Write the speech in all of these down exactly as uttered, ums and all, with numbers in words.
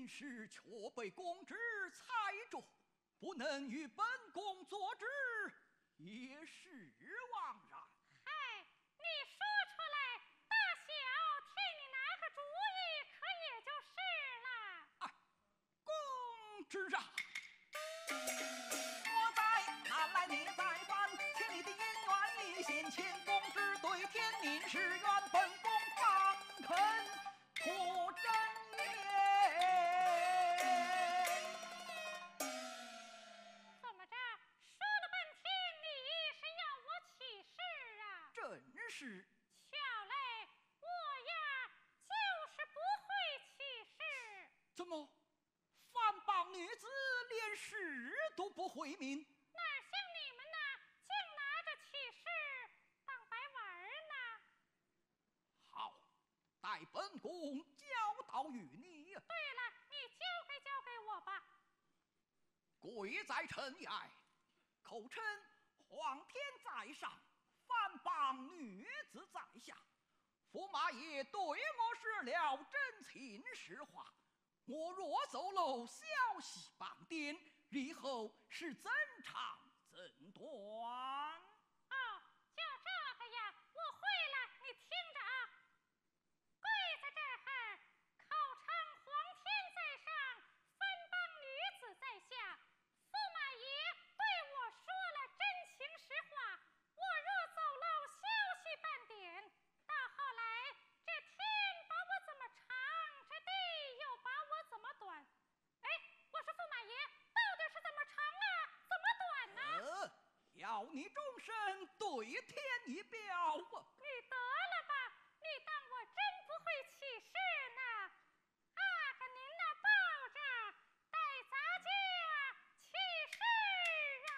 时却被公职裁着，不能与本宫作之，也是枉然。 嗨，你说出来，大小替你拿个主意，可也就是了。 哎，公职啊！我在看来你在犯千里的姻缘，你先前公职对天命是原本宫方肯吐真言。 怎么着？说了半天，你是要我起誓啊？ 正是。 巧嘞，我呀就是不会起誓。 怎么，番邦女子连誓都不会明？ 哪像你们呐，净拿着起誓当白玩呢？ 好，待本宫教导于你。 对了，你交给交给我吧。 贵在尘埃，口称皇天在上，番邦女子在下。驸马爷对我说了真情实话，我若走漏消息半点，日后是怎长怎短？ 哦，就这个呀，我会了，你听着啊。跪在这儿，口称皇天在上，番邦女子在下。驸马爷对我说了真情实话，我若走漏消息半点，到后来这天把我怎么长，这地又把我怎么短？哎，我说驸马爷，到底是怎么长啊，怎么短呢？ 呃，要你终身对天一表啊！ 你得了吧，你当我真不会起誓呢？啊，给您那抱着，带咱家起誓啊！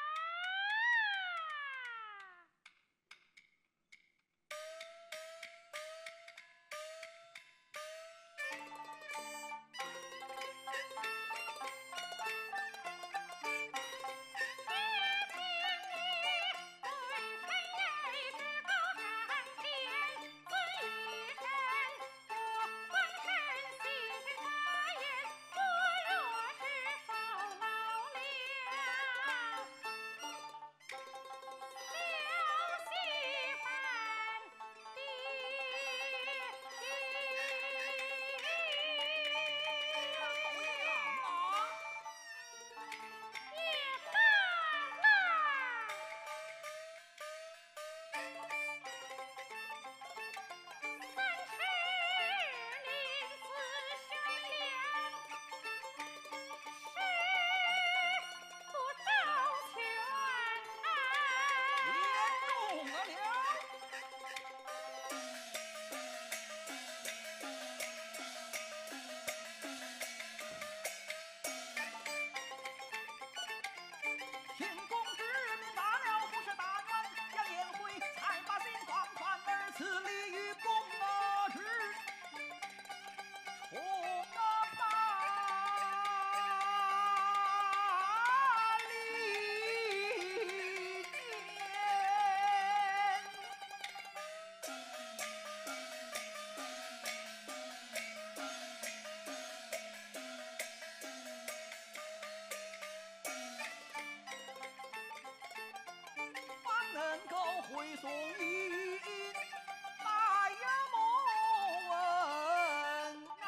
能够回送一百莫问安。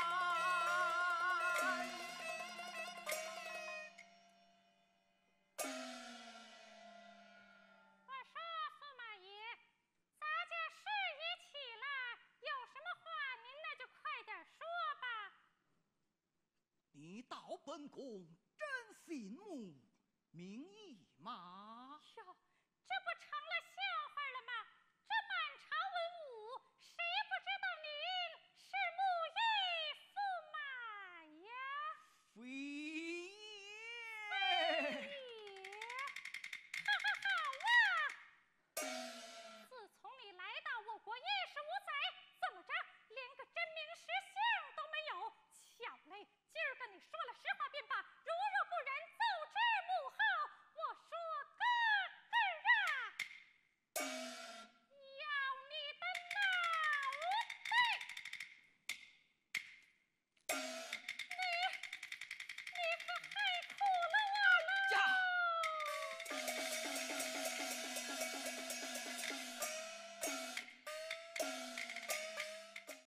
我说驸马爷，咱家事已起了，有什么话您那就快点说吧。 你道本宫真姓穆名义吗？